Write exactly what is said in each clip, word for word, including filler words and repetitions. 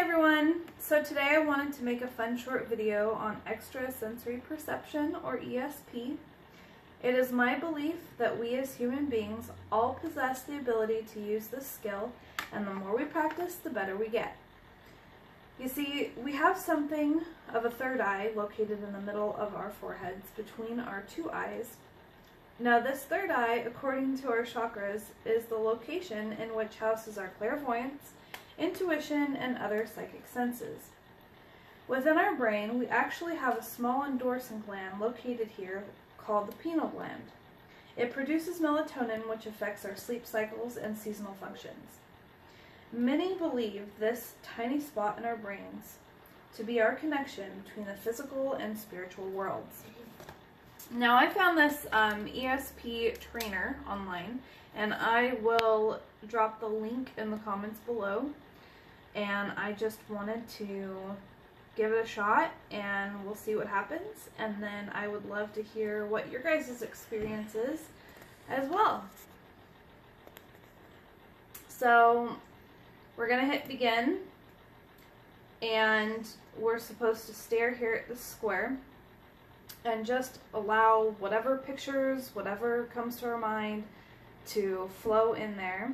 everyone! So today I wanted to make a fun short video on extrasensory perception, or E S P. It is my belief that we as human beings all possess the ability to use this skill, and the more we practice, the better we get. You see, we have something of a third eye located in the middle of our foreheads between our two eyes. Now this third eye, according to our chakras, is the location in which houses our clairvoyance, intuition, and other psychic senses. Within our brain, we actually have a small endorsing gland located here called the pineal gland. It produces melatonin, which affects our sleep cycles and seasonal functions. Many believe this tiny spot in our brains to be our connection between the physical and spiritual worlds. Now, I found this um, E S P trainer online, and I will drop the link in the comments below. And I just wanted to give it a shot, and we'll see what happens. And then I would love to hear what your guys' experience is as well. So we're gonna hit begin, and we're supposed to stare here at this square and just allow whatever pictures, whatever comes to our mind to flow in there.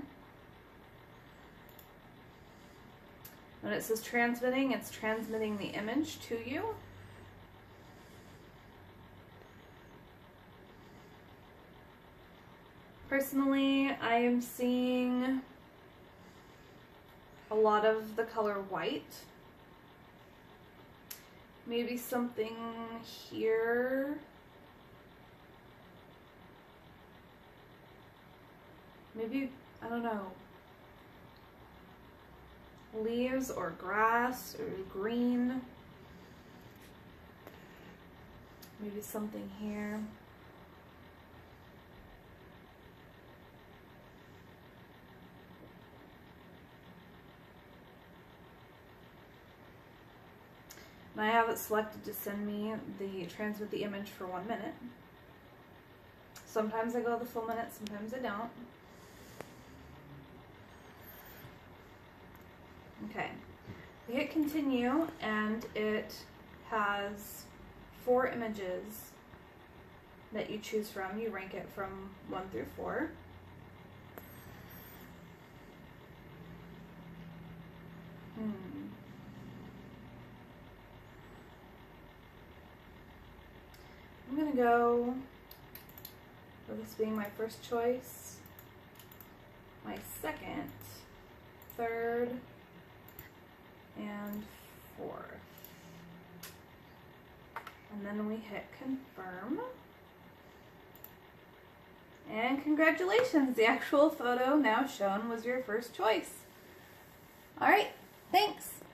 When it says transmitting, it's transmitting the image to you. Personally, I am seeing a lot of the color white. Maybe something here. Maybe, I don't know, leaves or grass or green. Maybe something here. And I have it selected to send me the transmit the image for one minute. Sometimes I go the full minute, sometimes I don't. Okay, we hit continue, and it has four images that you choose from. You rank it from one through four. Hmm. I'm gonna go with this being my first choice, my second, third, and fourth. And then we hit confirm. And congratulations, the actual photo now shown was your first choice. All right, thanks.